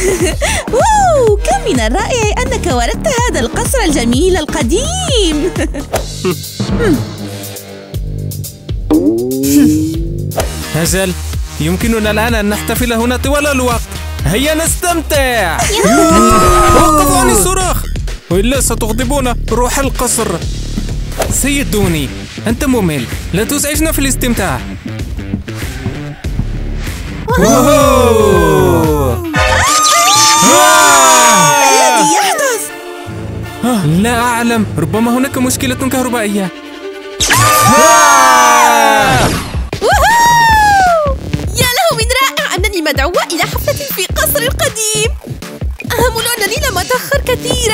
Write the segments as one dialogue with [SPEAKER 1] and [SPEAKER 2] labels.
[SPEAKER 1] واو، كم من الرائع أنك وردت هذا القصر الجميل القديم.
[SPEAKER 2] أجل، يمكننا الآن أن نحتفل هنا طوال الوقت. هيا نستمتع. وقفوا عن الصراخ وإلا ستغضبون روح القصر. سيد دوني، أنت ممل، لا تزعجنا في الاستمتاع.
[SPEAKER 1] ما الذي يحدث؟
[SPEAKER 2] لا أعلم، ربما هناك مشكلة كهربائية.
[SPEAKER 1] يا له من رائع أنني مدعوة إلى حفلة في قصر القديم. آمل أنني لم أتأخر كثيرا.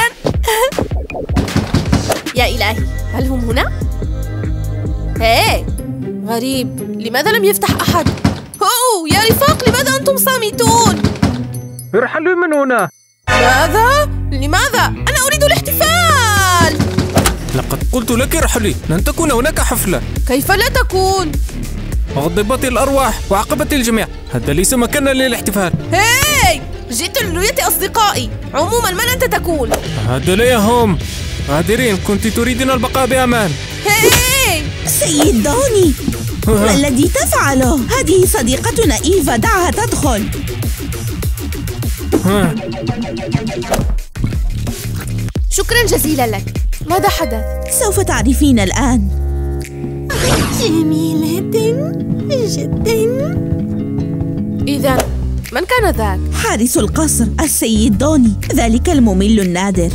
[SPEAKER 1] يا إلهي، هل هم هنا؟ هاي، غريب، لماذا لم يفتح أحد؟ أوه يا رفاق، لماذا أنتم صامتون؟
[SPEAKER 2] ارحلوا من هنا.
[SPEAKER 1] ماذا؟ لماذا؟ أنا أريد الاحتفال.
[SPEAKER 2] لقد قلت لك ارحلي، لن تكون هناك حفلة.
[SPEAKER 1] كيف لا تكون؟
[SPEAKER 2] غضبت الأرواح وعاقبت الجميع، هذا ليس مكانا للاحتفال.
[SPEAKER 1] هاي، جئت لرؤية أصدقائي. عموما من أنت تكون؟
[SPEAKER 2] هذا لا يهم. غادرين، كنت تريدين البقاء بأمان.
[SPEAKER 1] هاي
[SPEAKER 3] سيد دوني، ما الذي تفعله؟ هذه صديقتنا إيفا، دعها تدخل.
[SPEAKER 1] شكرا جزيلا لك. ماذا حدث؟
[SPEAKER 3] سوف تعرفين الآن.
[SPEAKER 1] جميلة جدا. إذن من كان ذاك؟
[SPEAKER 3] حارس القصر السيد دوني، ذلك الممل النادر.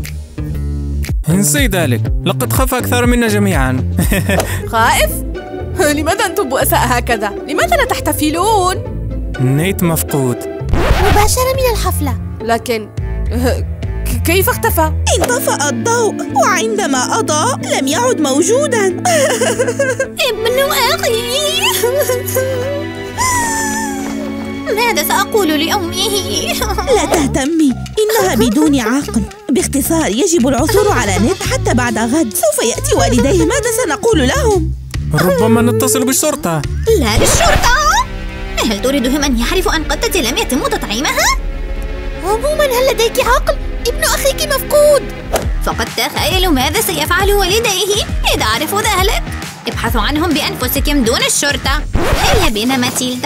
[SPEAKER 2] انسي ذلك، لقد خاف أكثر منا جميعا.
[SPEAKER 1] خائف؟ لماذا أنتم بؤساء هكذا؟ لماذا لا تحتفلون؟
[SPEAKER 2] نيت مفقود
[SPEAKER 1] مباشرة من الحفلة، لكن كيف اختفى؟
[SPEAKER 3] انطفأ الضوء، وعندما أضاء لم يعد موجوداً.
[SPEAKER 4] ابن أخي، ماذا سأقول لأمه؟
[SPEAKER 3] لا تهتمي، إنها بدون عقل. باختصار، يجب العثور على نت حتى بعد غد. سوف يأتي والديه، ماذا سنقول لهم؟
[SPEAKER 2] ربما نتصل بالشرطة.
[SPEAKER 4] لا للشرطة؟ هل تريدهم أن يعرفوا أن قطتي لم يتم تطعيمها؟
[SPEAKER 1] عموما هل لديك عقل؟ ابن أخيك مفقود.
[SPEAKER 4] فقد تخيلوا ماذا سيفعل والديه إذا عرفوا ذلك. ابحثوا عنهم بأنفسكم دون الشرطة. هيا بنا ماتيلدا.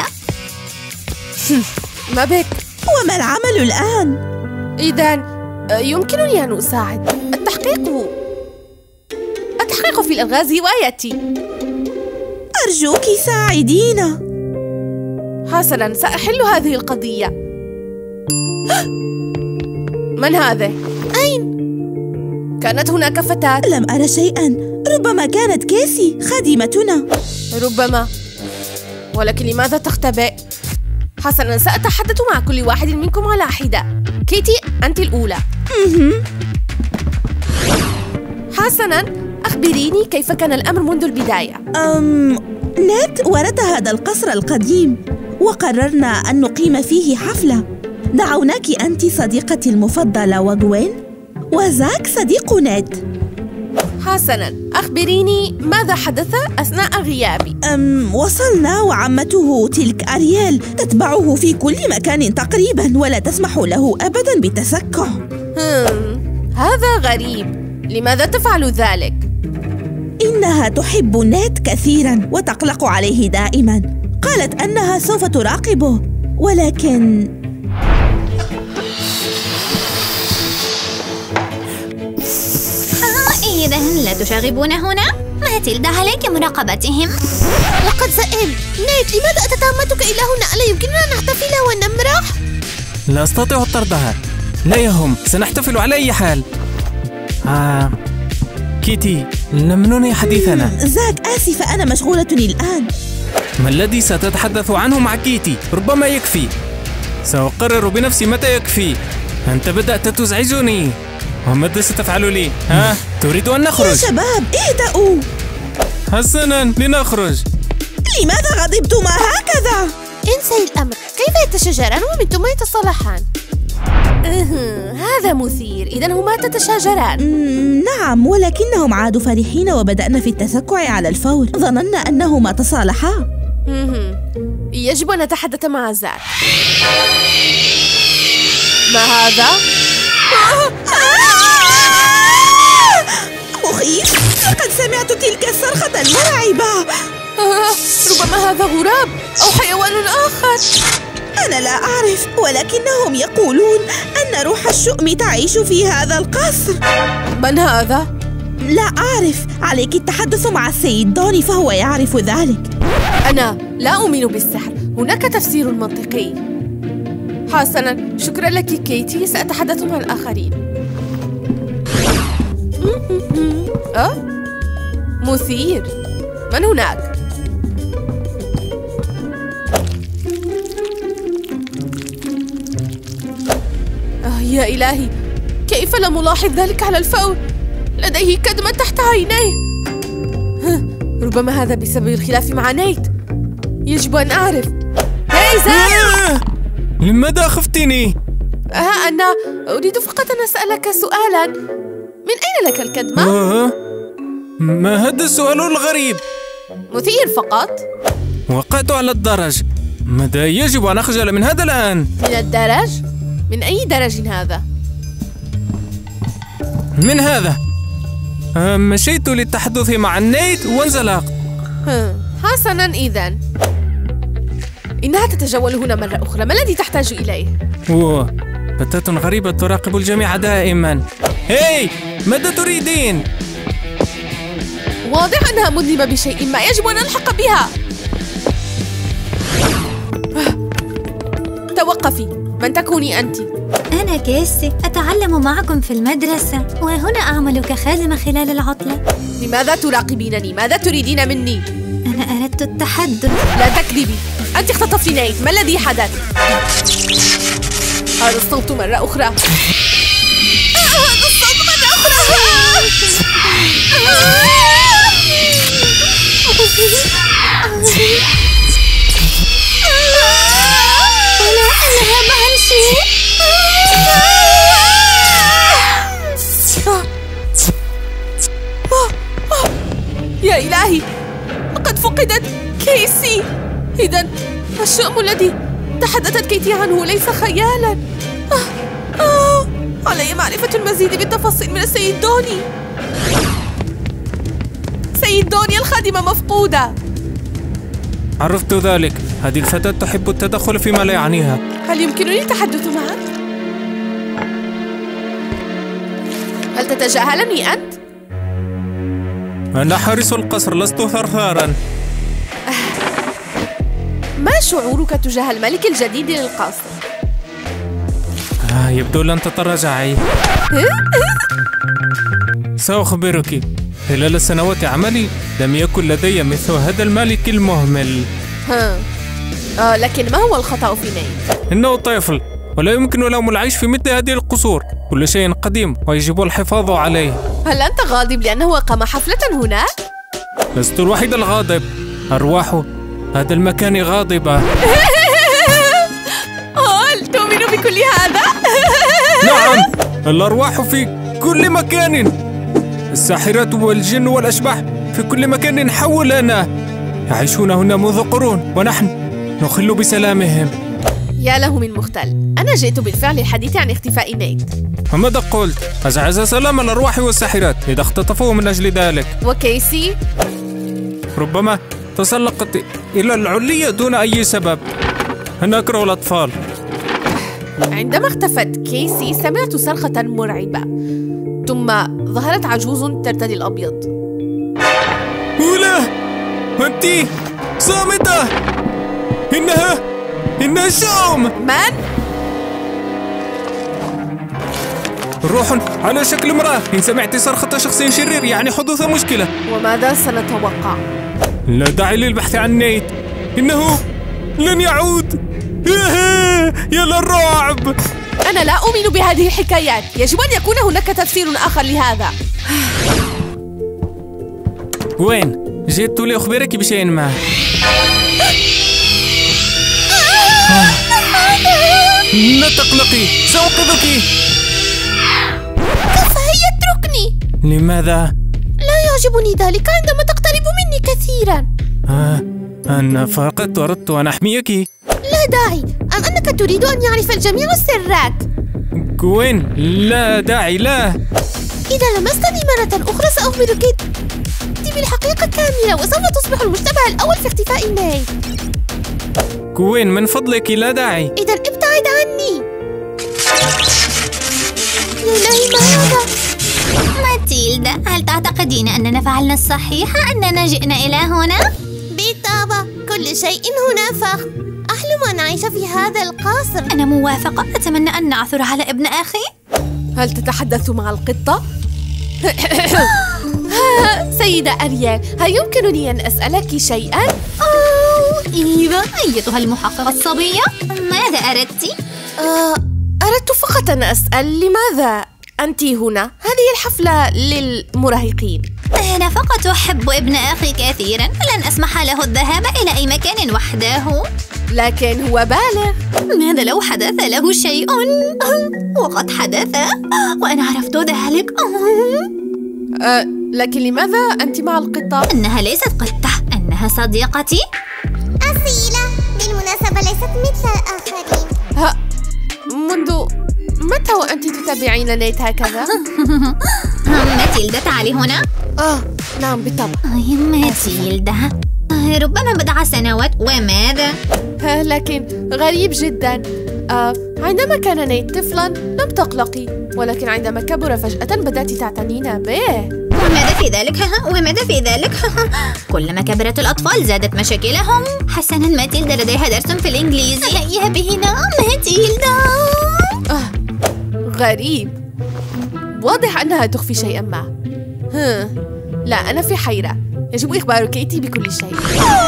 [SPEAKER 1] ما بك؟
[SPEAKER 3] وما العمل الآن؟
[SPEAKER 1] إذن يمكنني أن أساعد. التحقيق في الألغاز هوايتي.
[SPEAKER 3] أرجوك ساعدينا.
[SPEAKER 1] حسناً، سأحل هذه القضية. من هذا؟ أين؟ كانت هناك فتاة.
[SPEAKER 3] لم أرى شيئاً، ربما كانت كيسي خادمتنا.
[SPEAKER 1] ربما، ولكن لماذا تختبئ؟ حسناً، سأتحدث مع كل واحد منكم على حدة. كيتي، أنت الأولى. حسناً، أخبريني كيف كان الأمر منذ البداية.
[SPEAKER 3] نت ورد هذا القصر القديم، وقررنا أن نقيم فيه حفلة. دعوناك أنت صديقتي المفضلة وغوين، وزاك صديق نت.
[SPEAKER 1] حسناً، أخبريني ماذا حدث أثناء غيابي.
[SPEAKER 3] وصلنا، وعمته تلك أرييل تتبعه في كل مكان تقريباً، ولا تسمح له أبداً بالتسكع.
[SPEAKER 1] هذا غريب. لماذا تفعل ذلك؟
[SPEAKER 3] إنها تحب نت كثيراً وتقلق عليه دائماً. قالت أنها سوف تراقبه، ولكن
[SPEAKER 4] إذن لا تشاغبون هنا؟ ماتيلدا، عليك مراقبتهم.
[SPEAKER 1] لقد سئمت. نيت، لماذا أتتهمتك إلى هنا؟ ألا يمكننا أن نحتفل ونمرح؟
[SPEAKER 2] لا أستطيع طردها. لا يهم، سنحتفل على أي حال. كيتي، لم ننهي حديثنا.
[SPEAKER 3] زاك، آسفة، أنا مشغولة الآن.
[SPEAKER 2] ما الذي ستتحدث عنه مع كيتي؟ ربما يكفي. سأقرر بنفسي متى يكفي. أنت بدأت تزعجني. وماذا ستفعل لي؟ تريد أن نخرج؟
[SPEAKER 3] يا شباب، اهدأوا.
[SPEAKER 2] حسناً، لنخرج.
[SPEAKER 3] لماذا غضبتما هكذا؟
[SPEAKER 1] انسي الأمر. كيف يتشاجران ومن ثم يتصالحان؟ هذا مثير. إذن هما تتشاجران.
[SPEAKER 3] نعم، ولكنهم عادوا فرحين وبدأنا في التسكع على الفور. ظننا أنهما تصالحا.
[SPEAKER 1] يجب أن نتحدث مع زاك. ما هذا؟
[SPEAKER 3] مخيف، لقد سمعت تلك الصرخة المرعبة.
[SPEAKER 1] ربما هذا غراب أو حيوان آخر.
[SPEAKER 3] أنا لا أعرف، ولكنهم يقولون أن روح الشؤم تعيش في هذا القصر.
[SPEAKER 1] من هذا؟
[SPEAKER 3] لا أعرف، عليك التحدث مع السيد دوني فهو يعرف ذلك.
[SPEAKER 1] أنا لا أؤمن بالسحر، هناك تفسير منطقي. حسناً، شكراً لك كيتي، سأتحدث مع الآخرين. مثير. من هناك؟ يا إلهي، كيف لم ألاحظ ذلك على الفور؟ لديه كدمة تحت عينيه. ربما هذا بسبب الخلاف مع نيت. يجب أن أعرف. هاي زاري!
[SPEAKER 2] لماذا خفتني؟
[SPEAKER 1] أنا أريد فقط أن أسألك سؤالاً. من أين لك الكدمة؟
[SPEAKER 2] ما هذا السؤال الغريب؟
[SPEAKER 1] مثير فقط.
[SPEAKER 2] وقعت على الدرج. ماذا يجب أن أخجل من هذا الآن؟
[SPEAKER 1] من الدرج؟ من أي درج هذا؟
[SPEAKER 2] من هذا. مشيت للتحدث مع نيت وانزلقت.
[SPEAKER 1] حسناً، إذن إنها تتجول هنا مرة أخرى. ما الذي تحتاج إليه؟
[SPEAKER 2] فتاة غريبة تراقب الجميع دائما. هاي، ماذا تريدين؟
[SPEAKER 1] واضح أنها مذنبة بشيء ما، يجب أن ألحق بها. توقفي، من تكوني أنت؟
[SPEAKER 4] أنا كيسي، أتعلم معكم في المدرسة، وهنا أعمل كخادمة خلال العطلة.
[SPEAKER 1] لماذا تراقبينني؟ ماذا تريدين مني؟
[SPEAKER 4] أنا أردت التحدث.
[SPEAKER 1] لا تكذبي، أنت اختطفتِ نيت. ما الذي حدث؟ هذا الصوت مرة أخرى. هذا الصوت مرة أخرى.
[SPEAKER 4] ولا أذهب عن شيء.
[SPEAKER 1] يا إلهي، لقد فقدت كيسي. إذن الشؤم الذي تحدثت كيتي عنه ليس خيالا. علي معرفة المزيد بالتفاصيل من السيد دوني. سيد دوني، الخادمة مفقودة.
[SPEAKER 2] عرفت ذلك. هذه الفتاة تحب التدخل فيما لا يعنيها.
[SPEAKER 1] هل يمكنني التحدث معك؟ هل تتجاهلني أنت؟
[SPEAKER 2] أنا حارس القصر، لست ثرثارا.
[SPEAKER 1] ما شعورك تجاه الملك الجديد للقصر؟
[SPEAKER 2] يبدو لن تتراجعي. سأخبرك، خلال سنوات عملي لم يكن لدي مثل هذا الملك المهمل.
[SPEAKER 1] لكن ما هو الخطأ في نيت؟
[SPEAKER 2] إنه طفل، ولا يمكن لهم العيش في مثل هذه القصور. كل شيء قديم ويجب الحفاظ عليه.
[SPEAKER 1] هل أنت غاضب لأنه أقام حفلة هناك؟
[SPEAKER 2] لست الوحيد الغاضب، أرواح هذا المكان غاضبة.
[SPEAKER 1] هل تؤمن بكل هذا؟
[SPEAKER 2] نعم، الأرواح في كل مكان. الساحرات والجن والأشباح في كل مكان حولنا، يعيشون هنا منذ قرون ونحن نخل بسلامهم.
[SPEAKER 1] يا له من مختل. أنا جئت بالفعل للحديث عن اختفاء نيت.
[SPEAKER 2] وماذا قلت؟ أزعز سلام الأرواح والساحرات إذا اختطفوه من أجل ذلك.
[SPEAKER 1] وكيسي؟
[SPEAKER 2] ربما تسلقت إلى العلية دون أي سبب. أنا أكره الأطفال.
[SPEAKER 1] عندما اختفت كيسي سمعت صرخة مرعبة، ثم ظهرت عجوز ترتدي الأبيض.
[SPEAKER 2] أولا، أنت صامتة. إنها شؤم.
[SPEAKER 1] من؟
[SPEAKER 2] روح على شكل امرأة. إن سمعت صرخة شخص شرير يعني حدوث مشكلة.
[SPEAKER 1] وماذا سنتوقع؟
[SPEAKER 2] لا داعي للبحث عن نيت، إنه لن يعود. يا للرعب.
[SPEAKER 1] أنا لا أؤمن بهذه الحكايات، يجب أن يكون هناك تفسير آخر لهذا.
[SPEAKER 2] وين؟ جئت لأخبرك بشيء ما. لا تقلقي، سأنقذك.
[SPEAKER 1] كفى، اتركني.
[SPEAKER 2] لماذا؟
[SPEAKER 1] لا يعجبني ذلك عندما تقترب مني كثيرا.
[SPEAKER 2] أنا فقط أردت أن أحميك.
[SPEAKER 1] لا داعي. أم أنك تريد أن يعرف الجميع سرك؟
[SPEAKER 2] كوين، لا داعي، لا.
[SPEAKER 1] إذا لمستني مرة أخرى سأخبرك. أنت بالحقيقة كاملة وسوف تصبح المشتبه الأول في اختفاء نيت.
[SPEAKER 2] كوين من فضلك لا داعي.
[SPEAKER 1] إذا ابتعد عني. إلهي ما هذا؟
[SPEAKER 4] ماتيلدا، هل تعتقدين أننا فعلنا الصحيح أننا جئنا إلى هنا؟
[SPEAKER 1] بالطبع، كل شيء هنا فخم. أحلم أن أعيش في هذا القصر.
[SPEAKER 4] أنا موافقة، أتمنى أن نعثر على ابن أخي.
[SPEAKER 1] هل تتحدث مع القطة؟ سيدة أريال، هل يمكنني أن أسألك شيئاً؟
[SPEAKER 4] إيوه، أيتها المحققة الصبية، ماذا أردت؟
[SPEAKER 1] أردت فقط أن أسأل لماذا أنت هنا؟ هذه الحفلة للمراهقين.
[SPEAKER 4] أنا فقط أحب ابن أخي كثيراً، لن أسمح له الذهاب إلى أي مكان وحده.
[SPEAKER 1] لكن هو بالغ.
[SPEAKER 4] ماذا لو حدث له شيء؟ وقد حدث وأنا عرفت ذلك.
[SPEAKER 1] لكن لماذا أنت مع القطة؟
[SPEAKER 4] إنها ليست قطة، إنها صديقتي
[SPEAKER 5] أصيلة. بالمناسبة ليست مثل الآخرين.
[SPEAKER 1] منذ متى وأنت تتابعين نيت هكذا؟
[SPEAKER 4] ماتيلدا، تعالي هنا.
[SPEAKER 1] نعم بالطبع.
[SPEAKER 4] ماتيلدا، ربما بضع سنوات. وماذا؟
[SPEAKER 1] لكن غريب جدا. عندما كان نيت طفلا لم تقلقي، ولكن عندما كبر فجأة بدأت تعتنين به.
[SPEAKER 4] وماذا في ذلك؟ وماذا في ذلك؟ كلما كبرت الأطفال زادت مشاكلهم. حسناً، ماتيلدا لديها درس في الإنجليزي. هيا بنا ماتيلدا.
[SPEAKER 1] غريب، واضح أنها تخفي شيئا ما. لا، أنا في حيرة. يجب إخبار كيتي بكل شيء.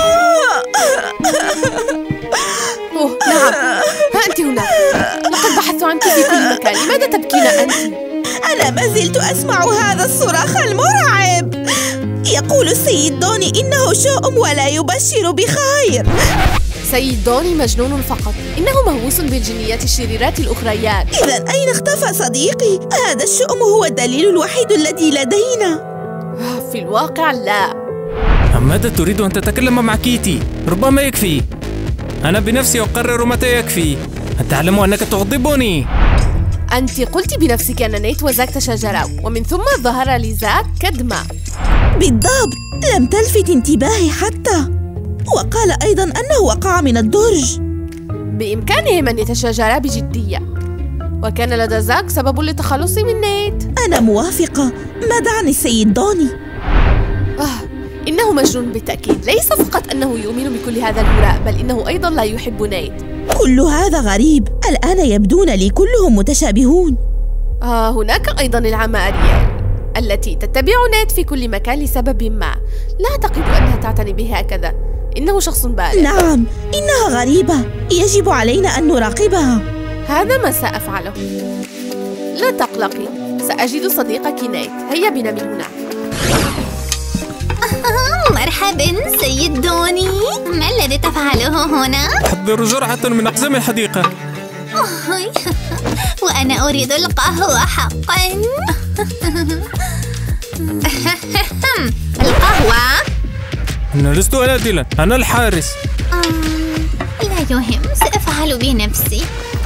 [SPEAKER 1] نعم، ها أنت هنا. لقد بحثت عنك في كل مكان. لماذا تبكين أنت؟
[SPEAKER 3] أنا ما زلت أسمع هذا الصراخ المرعب. يقول السيد دوني إنه شؤم ولا يبشر بخير.
[SPEAKER 1] سيد دوني مجنون فقط، إنه مهووس بالجنيات الشريرات الأخريات.
[SPEAKER 3] إذا أين اختفى صديقي؟ هذا الشؤم هو الدليل الوحيد الذي لدينا.
[SPEAKER 1] في الواقع لا.
[SPEAKER 2] ماذا تريد أن تتكلم مع كيتي؟ ربما يكفي. أنا بنفسي أقرر متى يكفي. أتعلم أنك تغضبني.
[SPEAKER 1] أنت قلت بنفسك أن نيت وزاك تشاجرا، ومن ثم ظهر لزاك كدمة.
[SPEAKER 3] بالضبط، لم تلفت انتباهي حتى. وقال أيضا أنه وقع من الدرج.
[SPEAKER 1] بإمكانهم أن يتشاجرا بجدية، وكان لدى زاك سبب للتخلص من نيت.
[SPEAKER 3] أنا موافقة. ماذا عن السيد دوني؟
[SPEAKER 1] إنه مجنون بالتأكيد. ليس فقط أنه يؤمن بكل هذا الهراء، بل إنه أيضا لا يحب نيت.
[SPEAKER 3] كل هذا غريب. الآن يبدون لي كلهم متشابهون.
[SPEAKER 1] هناك أيضا العمة أريال التي تتبع نيت في كل مكان لسبب ما. لا أعتقد أنها تعتني به هكذا. إنه شخص بالغ.
[SPEAKER 3] نعم، إنها غريبة. يجب علينا أن نراقبها.
[SPEAKER 1] هذا ما سأفعله. لا تقلقي، سأجد صديقك نيت. هيا بنا من هنا.
[SPEAKER 4] مرحبا سيد دوني، ما الذي تفعله هنا؟
[SPEAKER 2] أحضر جرعة من أقزام الحديقة.
[SPEAKER 4] وأنا أريد القهوة حقا. القهوة؟
[SPEAKER 2] أنا لست آدلا، أنا الحارس.
[SPEAKER 4] لا يهم، سأفعل بنفسي.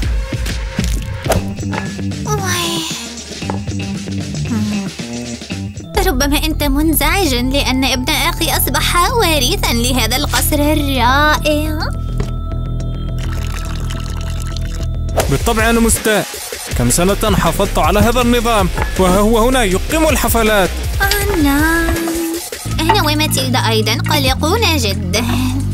[SPEAKER 4] ربما أنت منزعجا لأن ابن أخي أصبح وارثا لهذا القصر الرائع.
[SPEAKER 2] بالطبع أنا مستاء. كم سنة حافظت على هذا النظام، وها هو هنا يقيم الحفلات.
[SPEAKER 4] نعم، أنا وماتيلدا أيضا قلقون جدا.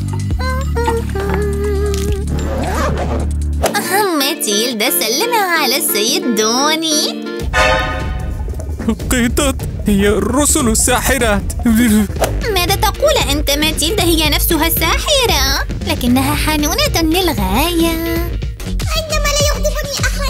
[SPEAKER 4] ماتيلدا، سلم على السيد دوني.
[SPEAKER 2] قطط هي الرسل الساحرات.
[SPEAKER 4] ماذا تقول أنت؟ ماتيلدا هي نفسها ساحرة، لكنها حنونة للغاية.
[SPEAKER 5] عندما لا يغضبني أحد.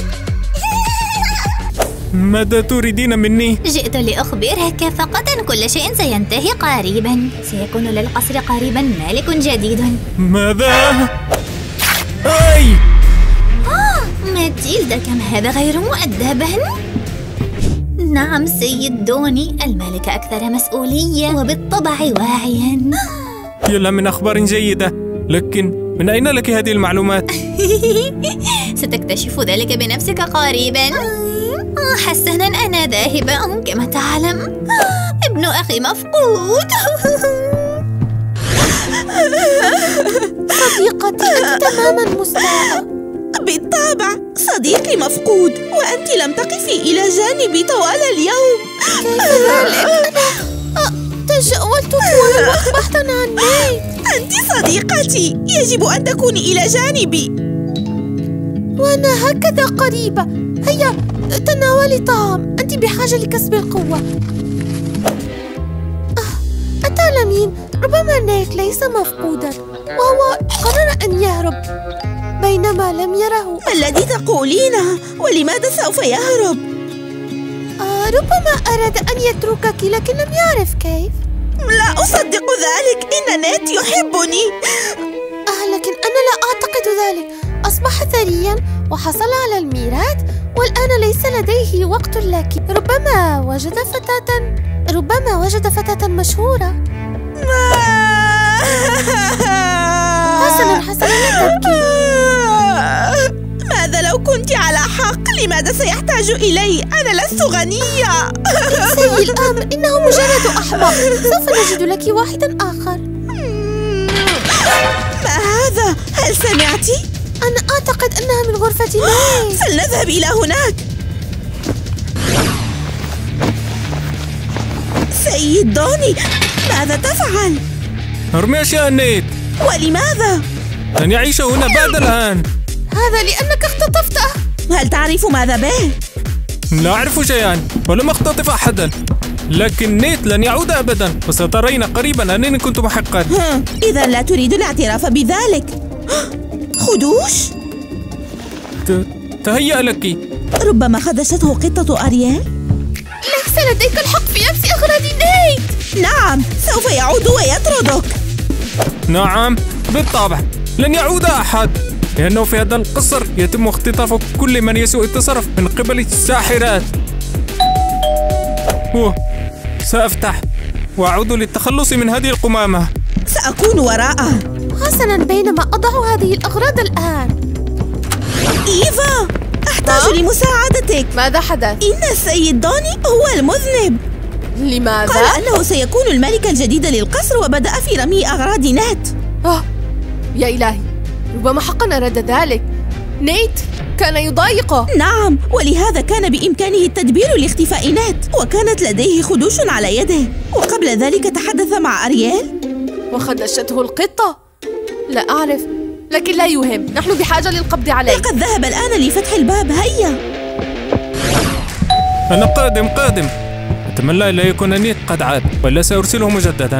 [SPEAKER 2] ماذا تريدين مني؟
[SPEAKER 4] جئت لأخبرك فقط أن كل شيء سينتهي قريبا. سيكون للقصر قريبا مالك جديد.
[SPEAKER 2] ماذا؟ أي!
[SPEAKER 4] ماتيلدا، كم هذا غير مؤدبا. نعم سيد دوني، الملك أكثر مسؤولية وبالطبع واعيا.
[SPEAKER 2] يلا من أخبار جيدة، لكن من أين لك هذه المعلومات؟
[SPEAKER 4] ستكتشف ذلك بنفسك قريبا. حسنا أنا ذاهبة كما تعلم. ابن أخي مفقود.
[SPEAKER 1] صديقتي، أنت تماما مستاءة.
[SPEAKER 3] بالطبع، صديقي مفقود وأنت لم تقفي إلى جانبي طوال اليوم.
[SPEAKER 1] كيف ذلك؟ أنا تجاوزت طوال الوقت بحثا عن نيت.
[SPEAKER 3] أنت صديقتي، يجب أن تكوني إلى جانبي.
[SPEAKER 1] وأنا هكذا قريبة. هيا تناولي طعام، أنت بحاجة لكسب القوة. أتعلمين، ربما نيت ليس مفقودا وهو قرر أن يهرب بينما لم يره.
[SPEAKER 3] ما الذي تقولينه؟ ولماذا سوف يهرب؟
[SPEAKER 1] ربما أراد أن يتركك لكن لم يعرف كيف.
[SPEAKER 3] لا أصدق ذلك، إن نيت يحبني.
[SPEAKER 1] لكن أنا لا أعتقد ذلك. أصبح ثريا وحصل على الميراث والآن ليس لديه وقت لك. ربما وجد فتاة مشهورة. حسنا لا تبكي.
[SPEAKER 3] ماذا لو كنت على حق؟ لماذا سيحتاج إلي؟ أنا لست غنية.
[SPEAKER 1] سيء الأمر، إنه مجرد أحمق. سوف نجد لك واحدا آخر.
[SPEAKER 3] ما هذا؟ هل سمعتي؟
[SPEAKER 1] أنا أعتقد أنها من غرفة نيت.
[SPEAKER 3] فلنذهب إلى هناك. سيد دوني، ماذا تفعل؟
[SPEAKER 2] ارمي أشياء نيت.
[SPEAKER 3] ولماذا؟
[SPEAKER 2] لن يعيش هنا بعد الآن.
[SPEAKER 1] هذا لأنك اختطفته.
[SPEAKER 3] هل تعرف ماذا به؟
[SPEAKER 2] لا أعرف شيئا ولم أختطف أحدا، لكن نيت لن يعود أبدا، وسترين قريبا أنني كنت محقا.
[SPEAKER 3] إذا لا تريد الاعتراف بذلك. خدوش؟
[SPEAKER 2] تهيأ لك.
[SPEAKER 3] ربما خدشته قطة أريال.
[SPEAKER 1] ليس لديك الحق في لبس أغراض نيت.
[SPEAKER 3] نعم، سوف يعود ويطردك.
[SPEAKER 2] نعم بالطبع، لن يعود أحد، لأنه في هذا القصر يتم اختطاف كل من يسوء التصرف من قبل الساحرات. سأفتح وأعود للتخلص من هذه القمامة.
[SPEAKER 3] سأكون وراءه.
[SPEAKER 1] حسنا، بينما أضع هذه الأغراض الآن.
[SPEAKER 3] إيفا، أحتاج لمساعدتك.
[SPEAKER 1] ماذا حدث؟
[SPEAKER 3] إن السيد دوني هو المذنب.
[SPEAKER 1] لماذا؟
[SPEAKER 3] قال أنه سيكون الملك الجديد للقصر وبدأ في رمي أغراض نيت.
[SPEAKER 1] يا إلهي، ربما حقا أراد ذلك. نيت كان يضايقه.
[SPEAKER 3] نعم، ولهذا كان بإمكانه التدبير لاختفاء نيت، وكانت لديه خدوش على يده، وقبل ذلك تحدث مع أريال
[SPEAKER 1] وخدشته القطة. لا أعرف، لكن لا يهم، نحن بحاجة للقبض عليه.
[SPEAKER 3] لقد ذهب الآن لفتح الباب. هيا.
[SPEAKER 2] أنا قادم. أتمنى لا يكون نيت قد عاد، ولا سأرسله مجددا.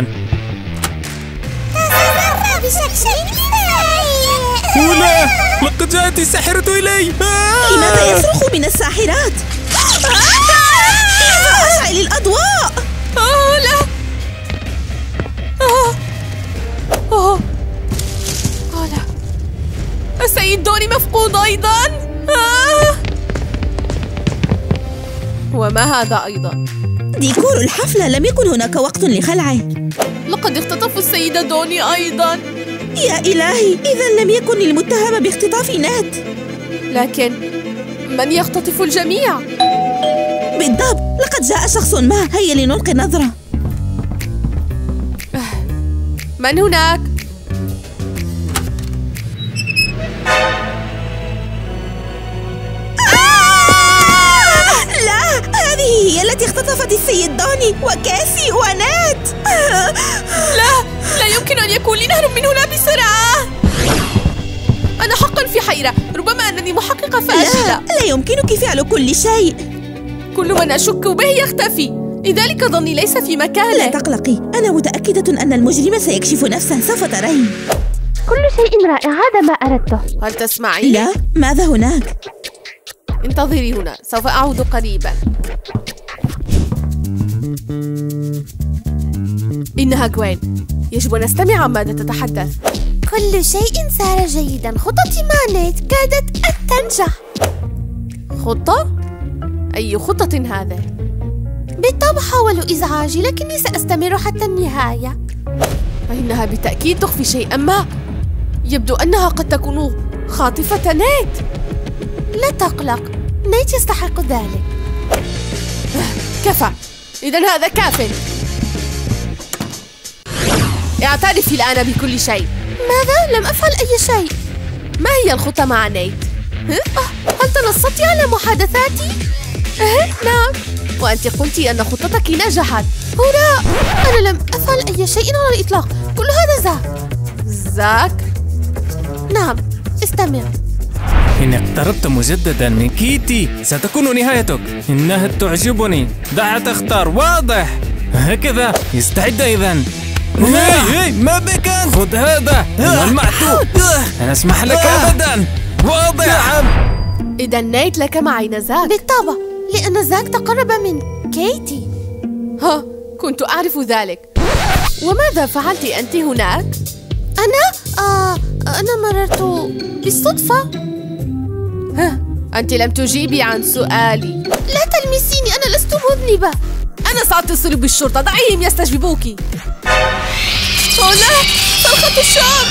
[SPEAKER 2] لا، لقد جاءت الساحرة إلي.
[SPEAKER 3] لماذا يصرخ من الساحرات؟ أشعل الأضواء.
[SPEAKER 1] لا. لا، السيد دوني مفقود أيضا. وما هذا أيضا؟
[SPEAKER 3] ديكور الحفلة، لم يكن هناك وقت لخلعه.
[SPEAKER 1] لقد اختطفوا السيدة دوني أيضا.
[SPEAKER 3] يا إلهي، إذا لم يكن المتهم باختطاف نيت.
[SPEAKER 1] لكن من يختطف الجميع؟
[SPEAKER 3] بالضبط، لقد جاء شخص ما. هيا لنلقي نظرة.
[SPEAKER 1] من هناك؟
[SPEAKER 3] لا، هذه هي التي اختطفت السيد دوني وكاسي ونيت.
[SPEAKER 1] لا يمكن أن يكون لي نهرب من هنا بسرعة. أنا حقا في حيرة، ربما أنني محققة فاشلة.
[SPEAKER 3] لا يمكنك فعل كل شيء.
[SPEAKER 1] كل من أشك به يختفي، لذلك ظني ليس في مكانه.
[SPEAKER 3] لا تقلقي، أنا متأكدة أن المجرم سيكشف نفسه، سوف ترين.
[SPEAKER 1] كل شيء رائع، هذا ما أردته. هل تسمعين؟
[SPEAKER 3] لا، ماذا هناك؟
[SPEAKER 1] انتظري هنا، سوف أعود قريبا. إنها غوين، يجب أن نستمع ماذا تتحدث. كل شيء سار جيدا، خطتي مع نيت كادت أن تنجح. خطة؟ أي خطة هذه؟ بالطبع حاولوا إزعاجي، لكني سأستمر حتى النهاية. فإنها بالتأكيد تخفي شيئا ما. يبدو أنها قد تكون خاطفة نيت. لا تقلق، نيت يستحق ذلك. كفى، إذا هذا كاف. اعترفي الآن بكل شيء. ماذا؟ لم أفعل أي شيء. ما هي الخطة مع نيت؟ هل تنصتي على محادثاتي؟ نعم، وأنت قلتِ أن خطتك نجحت. هراء! أنا لم أفعل أي شيء على الإطلاق، كل هذا زاك. زاك؟ نعم، استمع.
[SPEAKER 2] إن اقتربت مجددا من كيتي ستكون نهايتك. إنها تعجبني، دعها تختار. واضح؟ هكذا، استعد إذن. هاي ما بك أنت؟ خذ هذا والمعتوه. أنا أسمح لك أبدا. واضح؟
[SPEAKER 1] إذا نيت لك معي زاك. بالطبع، لأن زاك تقرب من كيتي. كنت أعرف ذلك. وماذا فعلت أنت هناك؟ أنا مررت بالصدفة. أنت لم تجيبي عن سؤالي. لا تلمسيني، أنا لست مذنبة. أنا سأتصل بالشرطة، دعيهم يستجيبوك. لا، صرخة الشام.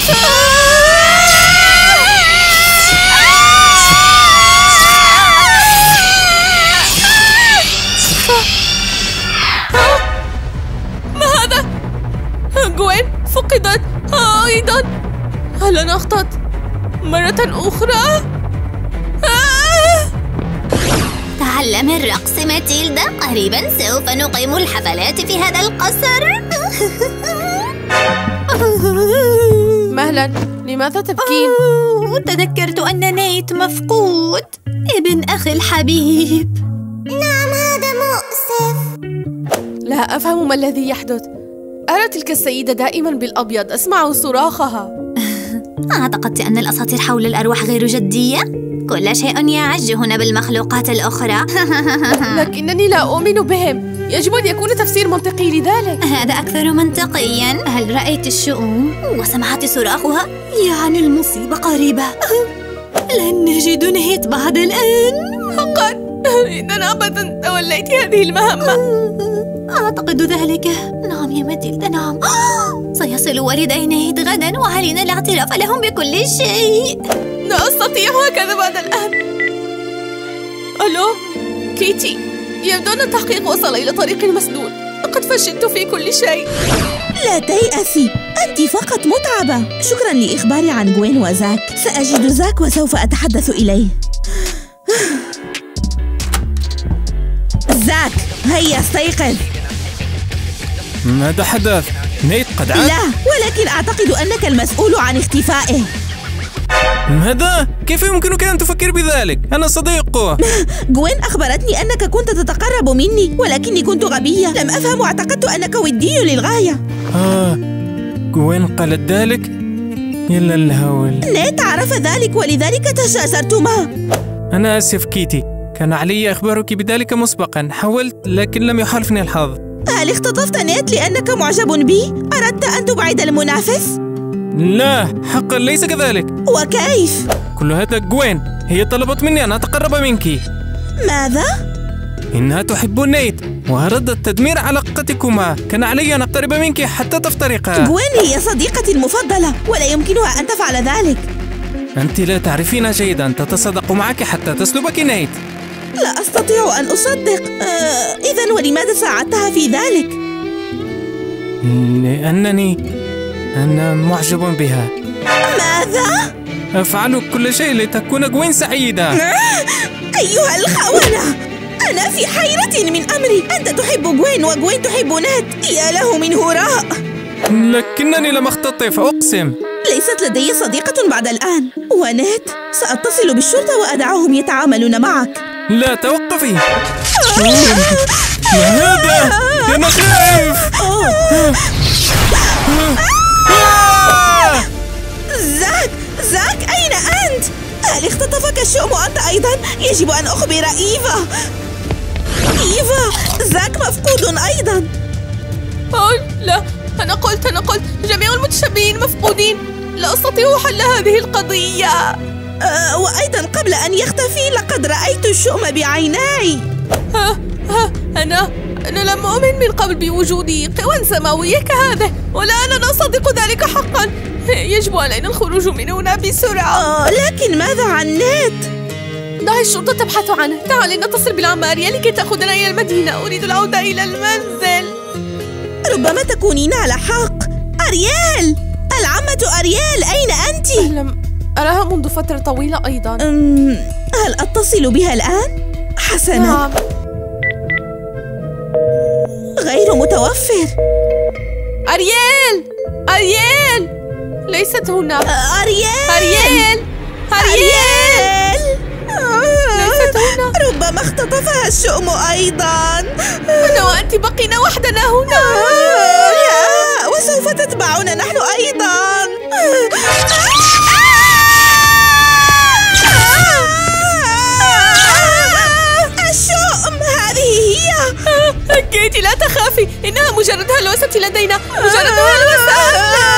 [SPEAKER 1] ما هذا؟ غوين فقدت أيضا. هل أنا أخطأت مرة أخرى؟
[SPEAKER 4] تعلمي الرقص ماتيلدا، قريبا سوف نقيم الحفلات في هذا القصر.
[SPEAKER 1] مهلا، لماذا تبكين؟
[SPEAKER 4] تذكرت أن نيت مفقود، ابن أخي الحبيب.
[SPEAKER 5] نعم، هذا مؤسف.
[SPEAKER 1] لا أفهم ما الذي يحدث. أرى تلك السيدة دائما بالأبيض، أسمع صراخها.
[SPEAKER 4] أعتقدت أن الأساطير حول الأرواح غير جدية؟ كل شيء يعج هنا بالمخلوقات الأخرى.
[SPEAKER 1] لكنني لا أؤمن بهم، يجب أن يكون تفسير منطقي لذلك.
[SPEAKER 4] هذا أكثر منطقيا. هل رأيت الشؤون وسمعت صراخها؟ يعني المصيبة قريبة. لن نجد نيت بعد الآن.
[SPEAKER 1] حقا، إذا أبدا توليت هذه المهمة.
[SPEAKER 4] أعتقد ذلك. نعم يا ماتيلدا، نعم. سيصل والدي نيت غدا، وعلينا الاعتراف لهم بكل شيء.
[SPEAKER 1] لا أستطيع هكذا بعد الآن. ألو كيتي، يبدو أن التحقيق وصل إلى طريق مسدود. لقد فشلت في كل شيء.
[SPEAKER 3] لا تيأسي، أنت فقط متعبة. شكرا لإخباري عن غوين وزاك. سأجد زاك وسوف أتحدث إليه. زاك، هيا استيقظ.
[SPEAKER 2] ماذا حدث؟ نيت قد عاد؟
[SPEAKER 3] لا، ولكن أعتقد أنك المسؤول عن اختفائه.
[SPEAKER 2] ماذا؟ كيف يمكنك أن تفكر بذلك؟ أنا صديقه.
[SPEAKER 3] غوين أخبرتني أنك كنت تتقرب مني، ولكني كنت غبية. لم أفهم واعتقدت أنك ودي للغاية.
[SPEAKER 2] غوين قالت ذلك؟ يلا الهول.
[SPEAKER 3] نيت عرف ذلك، ولذلك تجاسرتما.
[SPEAKER 2] أنا آسف كيتي، كان علي إخبارك بذلك مسبقا. حاولت لكن لم يحالفني الحظ.
[SPEAKER 3] هل اختطفت نيت لأنك معجب بي؟ أردت أن تبعد المنافس؟
[SPEAKER 2] لا، حقا ليس كذلك.
[SPEAKER 3] وكيف؟
[SPEAKER 2] كل هذا غوين، هي طلبت مني أن أتقرب منك.
[SPEAKER 3] ماذا؟
[SPEAKER 2] إنها تحب نيت وأرادت تدمير علاقتكما. كان علي أن أقترب منك حتى تفترقا.
[SPEAKER 3] غوين هي صديقتي المفضلة، ولا يمكنها أن تفعل ذلك.
[SPEAKER 2] أنت لا تعرفين جيدا، تتصادق معك حتى تسلبك نيت.
[SPEAKER 3] لا أستطيع أن أصدق. إذن ولماذا ساعدتها في ذلك؟
[SPEAKER 2] لأنني أنا معجب بها.
[SPEAKER 3] ماذا؟
[SPEAKER 2] أفعل كل شيء لتكون غوين سعيدة.
[SPEAKER 3] أيها الخونة، أنا في حيرة من أمري. أنت تحب غوين وغوين تحب نيت. يا له من هراء.
[SPEAKER 2] لكنني لم أختطف، أقسم.
[SPEAKER 3] ليست لدي صديقة بعد الآن. ونيت، سأتصل بالشرطة وأدعوهم يتعاملون معك.
[SPEAKER 2] لا، توقفي. ما هذا؟ أنا خايف.
[SPEAKER 3] زاك، أين أنت؟ هل اختطفك الشؤم أنت أيضا؟ يجب أن أخبر إيفا. زاك مفقود أيضا.
[SPEAKER 1] لا، أنا قلت جميع المتشبهين مفقودين. لا أستطيع حل هذه القضية.
[SPEAKER 3] وأيضا قبل أن يختفي لقد رأيت الشؤم بعيناي.
[SPEAKER 1] أنا لم أؤمن من قبل بوجود قوى سماوية كهذه، ولا أنا أصدق ذلك حقا. يجب علينا الخروج من هنا بسرعة.
[SPEAKER 3] لكن ماذا عن نيت؟
[SPEAKER 1] دعي الشرطة تبحث عنه. تعالي نتصل بالعمارية لكي تأخذنا إلى المدينة. أريد العودة إلى المنزل.
[SPEAKER 3] ربما تكونين على حق. أرييل، العمة أرييل، أين أنت؟
[SPEAKER 1] لم أراها منذ فترة طويلة أيضا.
[SPEAKER 3] هل أتصل بها الآن؟ حسناً.
[SPEAKER 1] نعم.
[SPEAKER 3] غير متوفر.
[SPEAKER 1] أرييل، أرييل، ليست هنا.
[SPEAKER 3] أرييل،
[SPEAKER 1] أرييل، أرييل، ليست هنا.
[SPEAKER 3] ربما اختطفها الشؤم أيضاً.
[SPEAKER 1] أنا وأنت بقينا وحدنا هنا.
[SPEAKER 3] لا، وسوف تتبعنا نحن أيضاً. الشؤم، هذه هي.
[SPEAKER 1] كيتي لا تخافي، إنها مجرد هلوسة لدينا، مجرد هلوسة.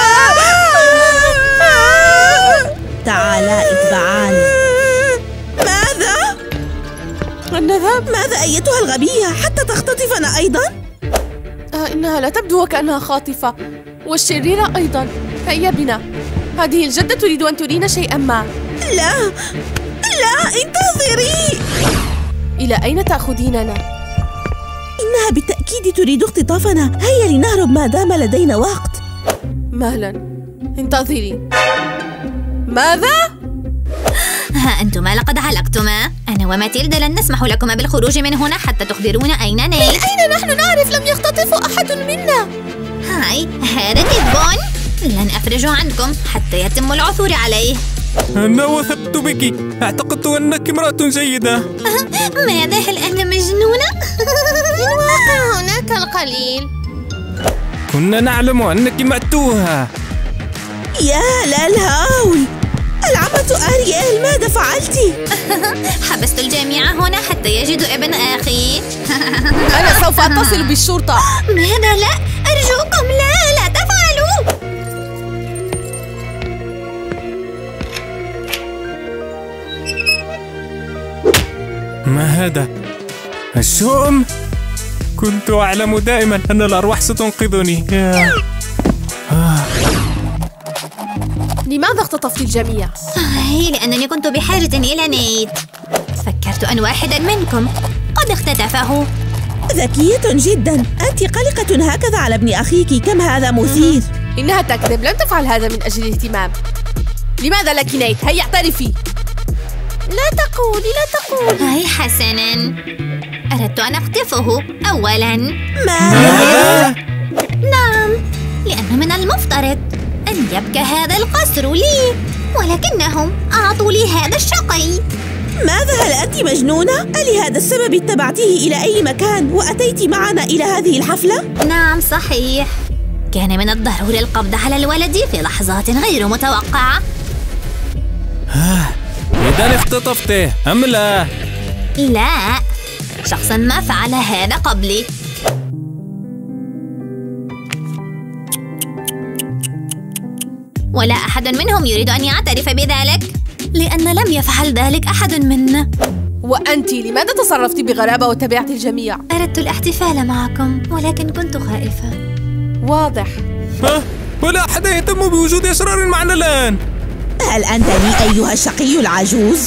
[SPEAKER 3] تعالا اتبعاني. ماذا؟
[SPEAKER 1] النذهب؟
[SPEAKER 3] ماذا أيتها الغبية حتى تختطفنا أيضاً؟
[SPEAKER 1] إنها لا تبدو وكأنها خاطفة، والشريرة أيضا. هيا بنا، هذه الجدة تريد أن ترينا شيئا ما.
[SPEAKER 3] لا لا، انتظري.
[SPEAKER 1] إلى أين تأخذيننا؟
[SPEAKER 3] إنها بالتأكيد تريد اختطافنا. هيا لنهرب ما دام لدينا وقت.
[SPEAKER 1] مهلا، انتظري. ماذا؟
[SPEAKER 4] ها أنتما لقد علقتما. أنا وماتيلدا لن نسمح لكما بالخروج من هنا حتى تخبرونا أين نيت.
[SPEAKER 1] أين نحن نعرف؟ لم يختطفوا أحد منا.
[SPEAKER 4] هاي، هذا كذب. لن أفرج عنكم حتى يتم العثور عليه.
[SPEAKER 2] أنا وثقت بك، اعتقدت أنك امرأة جيدة.
[SPEAKER 4] ماذا؟ هل أنا مجنونة؟
[SPEAKER 1] الواقع هناك القليل.
[SPEAKER 2] كنا نعلم أنك مأتوها.
[SPEAKER 3] يا للهول، العمة أرييل، ماذا فعلت؟
[SPEAKER 4] حبست الجميع هنا حتى يجدوا ابن أخي.
[SPEAKER 1] أنا سوف أتصل بالشرطة.
[SPEAKER 4] ماذا؟ لا، أرجوكم لا تفعلوا.
[SPEAKER 2] ما هذا؟ الشؤم؟ كنت أعلم دائما أن الأرواح ستنقذني.
[SPEAKER 1] لماذا اختطفت الجميع؟
[SPEAKER 4] لأنني كنت بحاجة إلى نيت. فكرت أن واحدا منكم قد اختطفه.
[SPEAKER 3] ذكية جدا. أنت قلقة هكذا على ابن أخيك. كم هذا مثير.
[SPEAKER 1] إنها تكذب، لم تفعل هذا من أجل الاهتمام. لماذا لك نيت؟ هيا اعترفي. لا تقولي، لا تقولي.
[SPEAKER 4] هاي حسنا، أردت أن أخطفه أولا.
[SPEAKER 3] ماذا؟
[SPEAKER 4] نعم، لأنه من المفترض أن يبقى هذا القصر لي، ولكنهم أعطوا لي هذا الشقي.
[SPEAKER 3] ماذا؟ هل أنت مجنونة؟ ألهذا السبب اتبعتيه إلى أي مكان وأتيت معنا إلى هذه الحفلة؟
[SPEAKER 4] نعم صحيح، كان من الضروري القبض على الولد في لحظات غير متوقعة.
[SPEAKER 2] إذا اختطفته أم لا؟
[SPEAKER 4] لا، شخصا ما فعل هذا قبلي. ولا أحد منهم يريد أن يعترف بذلك، لأن لم يفعل ذلك أحد منا.
[SPEAKER 1] وأنت لماذا تصرفت بغرابة وتبعت الجميع؟
[SPEAKER 4] أردت الاحتفال معكم ولكن كنت خائفة.
[SPEAKER 1] واضح.
[SPEAKER 2] ولا أحد يهتم بوجود أشرار معنا الآن.
[SPEAKER 3] هل أنت لي أيها الشقي العجوز؟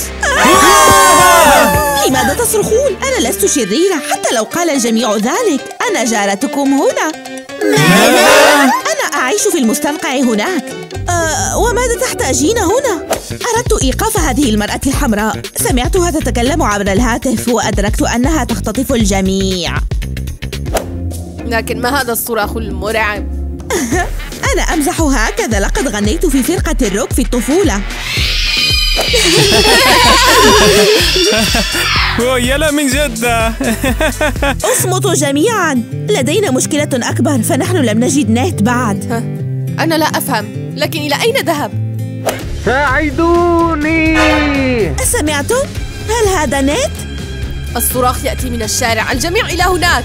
[SPEAKER 3] لماذا تصرخون؟ أنا لست شريرة حتى لو قال الجميع ذلك. أنا جارتكم هنا.
[SPEAKER 4] ماذا؟
[SPEAKER 3] أنا أعيش في المستنقع هناك. وماذا تحتاجين هنا؟ أردت إيقاف هذه المرأة الحمراء. سمعتها تتكلم عبر الهاتف وأدركت أنها تختطف الجميع.
[SPEAKER 1] لكن ما هذا الصراخ المرعب؟
[SPEAKER 3] أنا أمزح هكذا. لقد غنيت في فرقة الروك في الطفولة.
[SPEAKER 2] يلا من جدة.
[SPEAKER 3] اصمتوا جميعا، لدينا مشكلة أكبر، فنحن لم نجد نيت بعد.
[SPEAKER 1] أنا لا أفهم، لكن إلى أين ذهب؟
[SPEAKER 2] ساعدوني.
[SPEAKER 3] سمعتم؟ هل هذا نيت؟
[SPEAKER 1] الصراخ يأتي من الشارع، الجميع إلى هناك.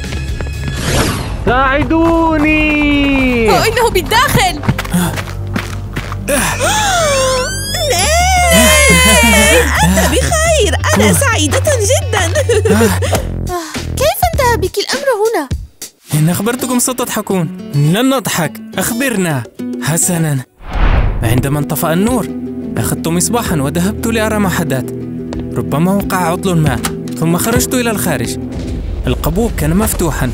[SPEAKER 2] ساعدوني.
[SPEAKER 1] إنه بالداخل.
[SPEAKER 3] أنت بخير. أنا سعيدة جدا.
[SPEAKER 1] كيف انتهى بك الأمر هنا؟
[SPEAKER 2] إن أخبرتكم ستضحكون. لن نضحك، أخبرنا. حسنا، عندما انطفأ النور أخذت مصباحا وذهبت لأرى ما حدث. ربما وقع عطل ما، ثم خرجت إلى الخارج. القبو كان مفتوحا،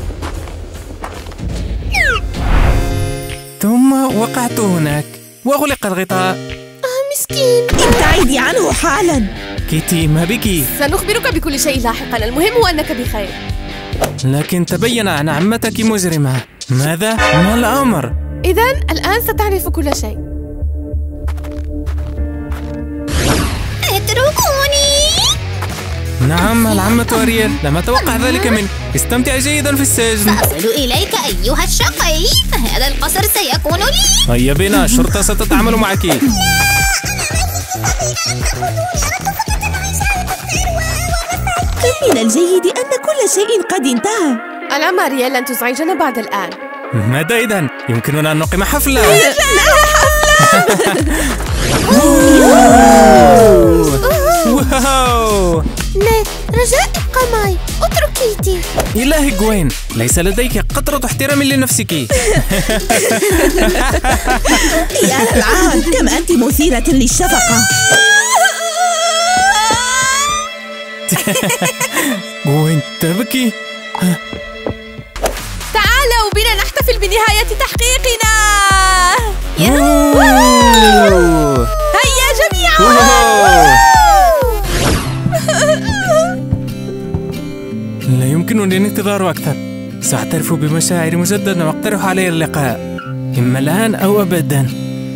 [SPEAKER 2] ثم وقعت هناك وأغلق الغطاء.
[SPEAKER 1] مسكين.
[SPEAKER 3] ابتعدي عنه حالا.
[SPEAKER 2] كيتي، ما بك؟
[SPEAKER 1] سنخبرك بكل شيء لاحقا، المهم هو أنك بخير.
[SPEAKER 2] لكن تبين أن عمتك مجرمة. ماذا؟ ما الأمر؟
[SPEAKER 1] إذن الآن ستعرف كل شيء.
[SPEAKER 4] اتركوني.
[SPEAKER 2] نعم العمة أريال، لم أتوقع ذلك منك. استمتع جيدا في السجن.
[SPEAKER 4] سأصل إليك أيها الشقي، هذا القصر سيكون لي.
[SPEAKER 2] هيا بنا، الشرطة ستتعامل معك.
[SPEAKER 3] من الجيد أن كل شيء قد انتهى.
[SPEAKER 1] العمة أريال، لن تزعجنا بعد الآن.
[SPEAKER 2] ماذا إذن؟ يمكننا أن نقيم حفلة. واو!
[SPEAKER 5] نيت، رجاء ابقى معي، اترك كيتي.
[SPEAKER 2] إلهي غوين، ليس لديك قطرة احترام لنفسك.
[SPEAKER 3] يا العال، كم أنت مثيرة للشفقة.
[SPEAKER 2] غوين تبكي.
[SPEAKER 1] تعالوا بنا نحتفل بنهاية تحقيقنا. هيا جميعا.
[SPEAKER 2] لا يمكنني الانتظار أكثر. سأعترف بمشاعري مجددا وأقترح علي اللقاء، إما الآن أو أبدا.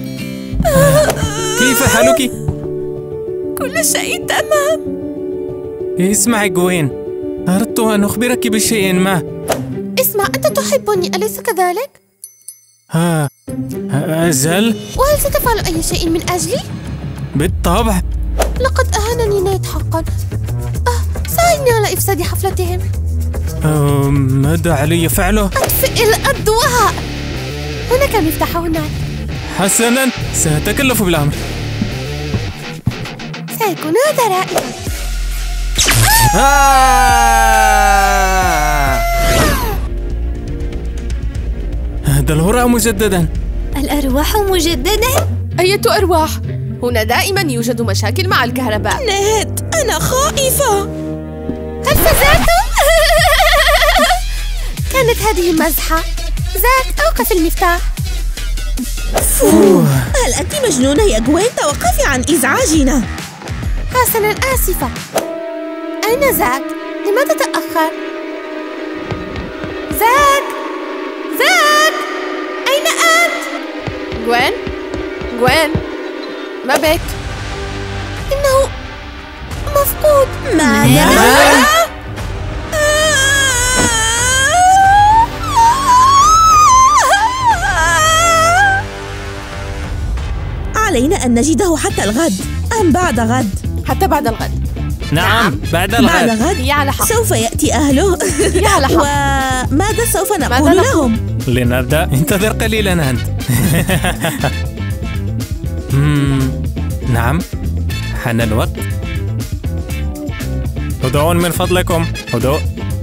[SPEAKER 2] كيف حالك؟
[SPEAKER 1] كل شيء تمام.
[SPEAKER 2] اسمعي غوين، أردت أن أخبرك بشيء ما.
[SPEAKER 5] اسمع، أنت تحبني أليس كذلك؟
[SPEAKER 2] أجل؟
[SPEAKER 5] وهل ستفعل أي شيء من أجلي؟
[SPEAKER 2] بالطبع.
[SPEAKER 5] لقد أهانني نيت حقا. ساعدني على إفساد حفلتهم.
[SPEAKER 2] ماذا علي فعله؟
[SPEAKER 1] أطفئ الأضواء. هناك مفتاح هناك.
[SPEAKER 2] حسنا، سأتكلف بالأمر.
[SPEAKER 5] سيكون هذا رائعا.
[SPEAKER 2] هذا الهراء مجددا.
[SPEAKER 4] الأرواح مجددا؟
[SPEAKER 1] أية أرواح؟ هنا دائما يوجد مشاكل مع الكهرباء.
[SPEAKER 3] نيت، أنا خائفة.
[SPEAKER 5] هل فزعتم؟ كانت هذه مزحة. زاك، أوقف المفتاح.
[SPEAKER 3] هل أنت مجنونة يا غوين؟ توقفي عن إزعاجنا.
[SPEAKER 5] حسنا، آسفة. أين زاك؟ لماذا تأخر؟ زاك! زاك! أين أنت؟
[SPEAKER 1] غوين؟ غوين؟ ما بك؟
[SPEAKER 5] إنه مفقود.
[SPEAKER 3] ماذا؟ علينا أن نجده حتى الغد أم بعد غد؟
[SPEAKER 1] حتى بعد الغد.
[SPEAKER 2] نعم، بعد الغد.
[SPEAKER 3] بعد غد
[SPEAKER 1] هي على حق.
[SPEAKER 3] سوف يأتي أهله.
[SPEAKER 1] هي على حق.
[SPEAKER 3] وماذا سوف نقول لهم؟
[SPEAKER 2] لنبدأ. انتظر قليلا أنت. نعم، حان الوقت. هدوء من فضلكم، هدوء.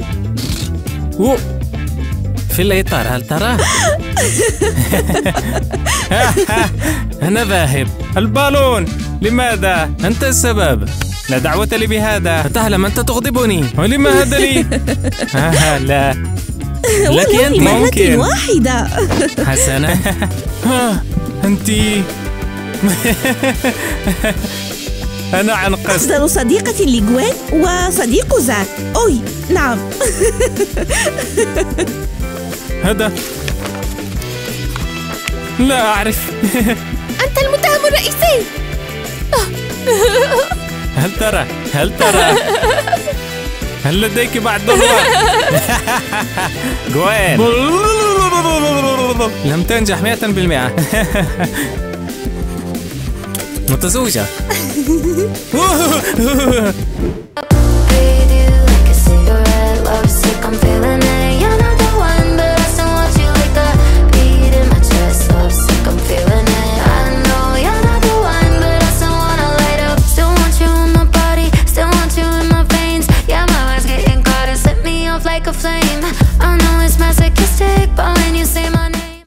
[SPEAKER 2] في الإطار، هل ترى؟ أنا ذاهب. البالون، لماذا؟ أنت السبب. لا دعوة لي بهذا. تعلم أنت تغضبني. ولما هذا لي؟ لا، لك أنت ممكن.
[SPEAKER 3] واحدة.
[SPEAKER 2] حسنا. أنت. أنا عن قصد.
[SPEAKER 3] أفضل صديقة لغوين وصديق زاك. أوي، نعم.
[SPEAKER 2] هذا لا أعرف.
[SPEAKER 1] أنت المتهم الرئيسي.
[SPEAKER 2] هل ترى هل لديك بعض ضرورة؟ غوين، لم تنجح 100%. متزوجة.